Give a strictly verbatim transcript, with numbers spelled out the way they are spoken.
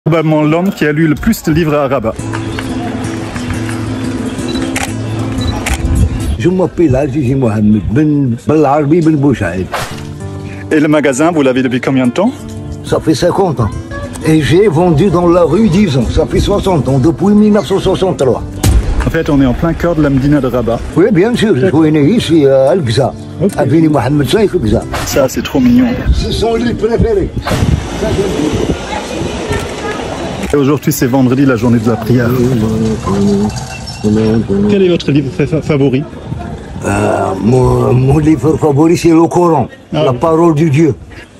Probablement l'homme qui a lu le plus de livres à Rabat. Je m'appelle Azizi Mohamed Ben Belarbi Ben Bouchaïd. Et le magasin, vous l'avez depuis combien de temps? Ça fait cinquante ans. Et j'ai vendu dans la rue dix ans. Ça fait soixante ans, depuis mille neuf cent soixante-trois. En fait, on est en plein cœur de la Médina de Rabat. Oui, bien sûr. Je suis né ici à Al-Gza. Okay. Avenue Mohamed cinq Gza. Ça, c'est trop mignon. Ce sont les préférés. Et aujourd'hui, c'est vendredi, la journée de la prière. Quel est votre livre favori? euh, mon, mon livre favori, c'est le Coran, ah, la oui. parole de Dieu.